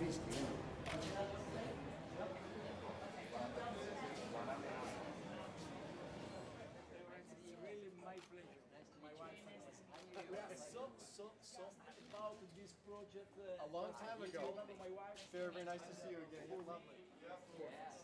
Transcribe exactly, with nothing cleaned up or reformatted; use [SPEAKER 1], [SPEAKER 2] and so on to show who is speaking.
[SPEAKER 1] It's really my pleasure. My wife and I. We are so, so, so about this project. Uh,
[SPEAKER 2] A long time ago.
[SPEAKER 1] My wife.
[SPEAKER 2] Very, very nice to see you again. You're lovely.
[SPEAKER 1] Yes.